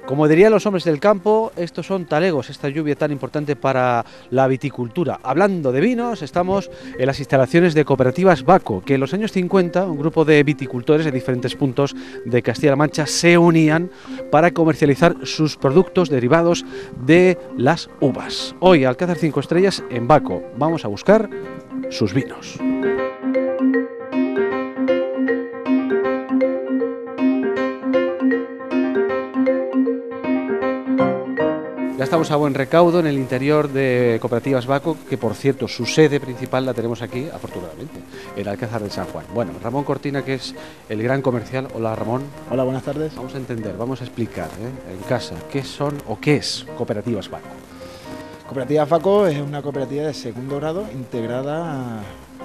Como dirían los hombres del campo, estos son talegos, esta lluvia tan importante para la viticultura. Hablando de vinos, estamos en las instalaciones de Cooperativas Baco, que en los años 50 un grupo de viticultores de diferentes puntos de Castilla-La Mancha se unían para comercializar sus productos derivados de las uvas. Hoy, Alcázar 5 Estrellas en Baco, vamos a buscar sus vinos. Ya estamos a buen recaudo en el interior de Cooperativas Baco, que por cierto su sede principal la tenemos aquí, afortunadamente, en Alcázar de San Juan. Bueno, Ramón Cortina, que es el gran comercial. Hola, Ramón. Hola, buenas tardes. Vamos a entender, vamos a explicar en casa qué son o qué es Cooperativas Baco. Cooperativas Baco es una cooperativa de segundo grado integrada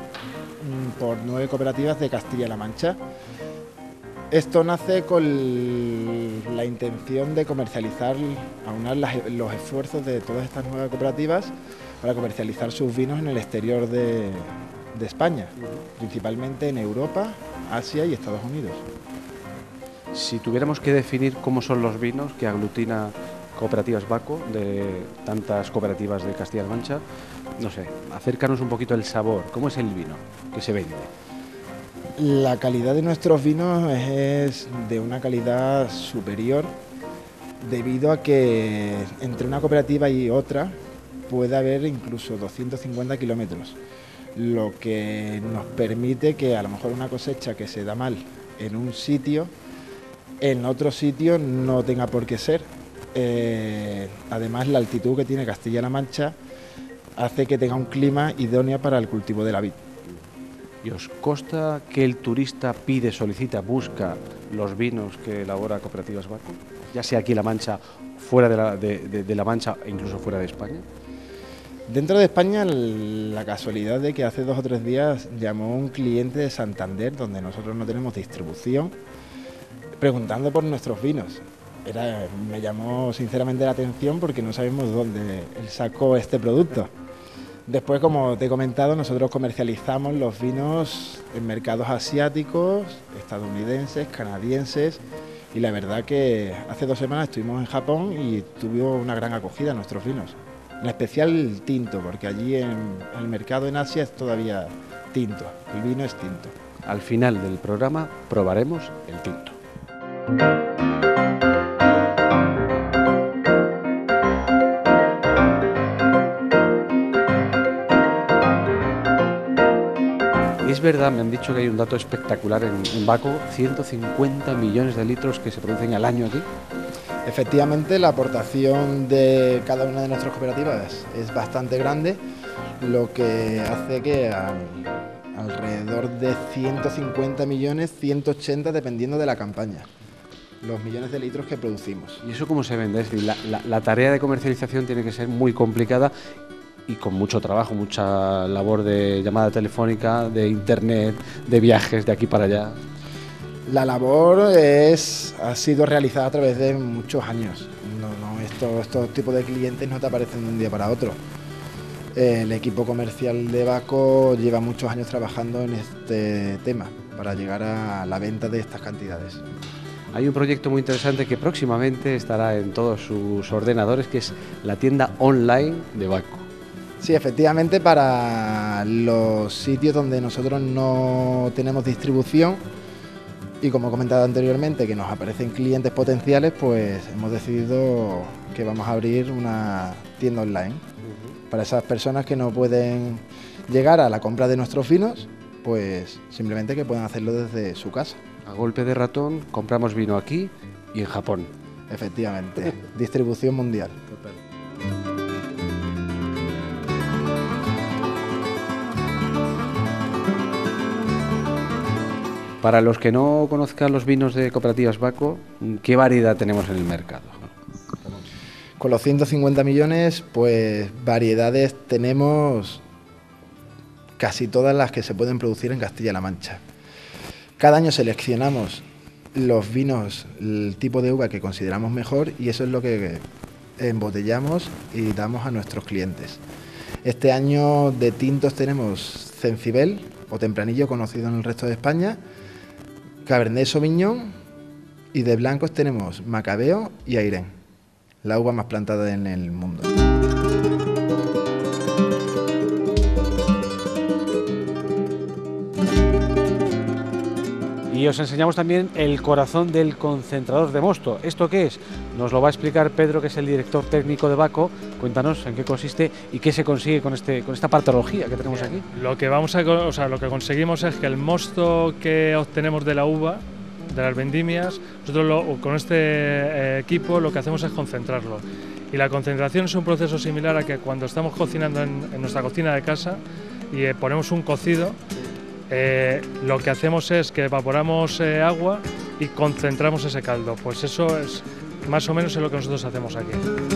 por 9 cooperativas de Castilla-La Mancha. Esto nace con la intención de comercializar, aunar los esfuerzos de todas estas nuevas cooperativas para comercializar sus vinos en el exterior de España, principalmente en Europa, Asia y Estados Unidos. Si tuviéramos que definir cómo son los vinos que aglutina Cooperativas Baco, de tantas cooperativas de Castilla-La Mancha, no sé, acércanos un poquito el sabor. ¿Cómo es el vino que se vende? La calidad de nuestros vinos es de una calidad superior debido a que entre una cooperativa y otra puede haber incluso 250 kilómetros, lo que nos permite que a lo mejor una cosecha que se da mal en un sitio, en otro sitio no tenga por qué ser. Además, la altitud que tiene Castilla-La Mancha hace que tenga un clima idóneo para el cultivo de la vid. ¿Y os consta que el turista pide, solicita, busca los vinos que elabora Cooperativas Baco? Ya sea aquí en La Mancha, fuera de La Mancha e incluso fuera de España. Dentro de España, la casualidad de que hace 2 o 3 días llamó un cliente de Santander, donde nosotros no tenemos distribución, preguntando por nuestros vinos. Me llamó sinceramente la atención porque no sabemos dónde él sacó este producto. Después, como te he comentado, nosotros comercializamos los vinos en mercados asiáticos, estadounidenses, canadienses, y la verdad que hace 2 semanas estuvimos en Japón y tuvo una gran acogida nuestros vinos. En especial el tinto, porque allí en el mercado en Asia es todavía tinto, el vino es tinto. Al final del programa probaremos el tinto. Es verdad, me han dicho que hay un dato espectacular en Baco, 150 millones de litros que se producen al año aquí. Efectivamente, la aportación de cada una de nuestras cooperativas es bastante grande, lo que hace que alrededor de 150 millones, 180 dependiendo de la campaña, los millones de litros que producimos. ¿Y eso cómo se vende? Es decir, la tarea de comercialización tiene que ser muy complicada y con mucho trabajo, mucha labor de llamada telefónica, de internet, de viajes de aquí para allá. La labor ha sido realizada a través de muchos años. Estos tipos de clientes no te aparecen de un día para otro. El equipo comercial de Baco lleva muchos años trabajando en este tema para llegar a la venta de estas cantidades. Hay un proyecto muy interesante que próximamente estará en todos sus ordenadores, que es la tienda online de Baco. Sí, efectivamente, para los sitios donde nosotros no tenemos distribución y como he comentado anteriormente que nos aparecen clientes potenciales, pues hemos decidido que vamos a abrir una tienda online. Para esas personas que no pueden llegar a la compra de nuestros vinos, pues simplemente que puedan hacerlo desde su casa. A golpe de ratón compramos vino aquí y en Japón. Efectivamente, distribución mundial. Para los que no conozcan los vinos de Cooperativas Baco, ¿qué variedad tenemos en el mercado? Con los 150 millones, pues variedades tenemos casi todas las que se pueden producir en Castilla-La Mancha. Cada año seleccionamos los vinos, el tipo de uva que consideramos mejor y eso es lo que embotellamos y damos a nuestros clientes. Este año de tintos tenemos Cencibel o Tempranillo, conocido en el resto de España, Cabernet Sauvignon Y de blancos tenemos Macabeo y Airén, la uva más plantada en el mundo. Y os enseñamos también el corazón del concentrador de mosto. ¿Esto qué es? Nos lo va a explicar Pedro, que es el director técnico de Baco. Cuéntanos en qué consiste y qué se consigue con esta patología que tenemos aquí. Lo que lo que conseguimos es que el mosto que obtenemos de la uva, de las vendimias, nosotros con este equipo lo que hacemos es concentrarlo. Y la concentración es un proceso similar a que cuando estamos cocinando en nuestra cocina de casa y ponemos un cocido, lo que hacemos es que evaporamos agua y concentramos ese caldo. Pues eso es más o menos lo que nosotros hacemos aquí.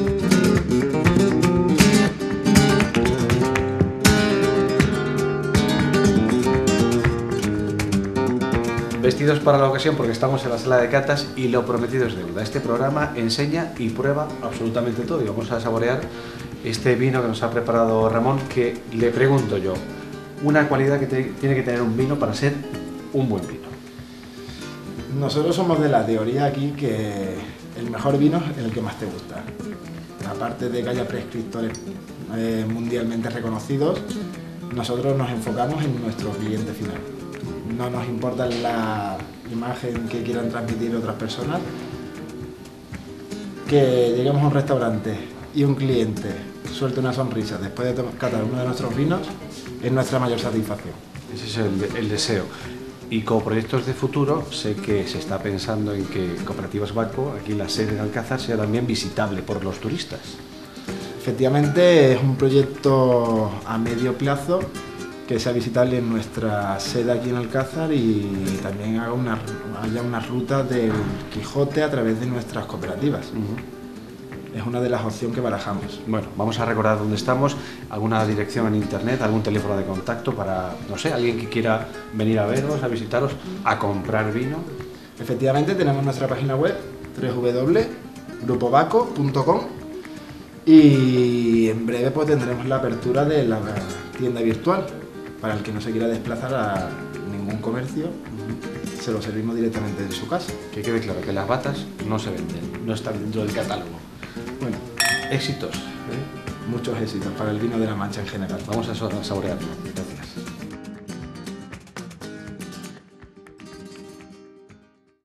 Vestidos para la ocasión porque estamos en la sala de catas y lo prometido es deuda. Este programa enseña y prueba absolutamente todo y vamos a saborear este vino que nos ha preparado Ramón, que le pregunto yo, una cualidad que tiene que tener un vino para ser un buen vino. Nosotros somos de la teoría aquí que el mejor vino es el que más te gusta. Aparte de que haya prescriptores mundialmente reconocidos, nosotros nos enfocamos en nuestro cliente final. No nos importa la imagen que quieran transmitir otras personas. Que lleguemos a un restaurante y un cliente suelte una sonrisa después de catar uno de nuestros vinos es nuestra mayor satisfacción. Ese es el deseo. Y como proyectos de futuro, sé que se está pensando en que Cooperativas Baco, aquí la sede de Alcázar, sea también visitable por los turistas. Efectivamente, es un proyecto a medio plazo que sea visitable en nuestra sede aquí en Alcázar y también haya una ruta del Quijote a través de nuestras cooperativas. Es una de las opciones que barajamos. Bueno, vamos a recordar dónde estamos, alguna dirección en internet, algún teléfono de contacto para, no sé, alguien que quiera venir a veros, a visitaros, a comprar vino. Efectivamente, tenemos nuestra página web, www.grupobaco.com, y en breve pues tendremos la apertura de la tienda virtual. Para el que no se quiera desplazar a ningún comercio, se lo servimos directamente de su casa. Que quede claro que las batas no se venden, no están dentro del catálogo. Bueno, éxitos. Muchos éxitos para el vino de la Mancha en general. Vamos a saborearlo. Gracias.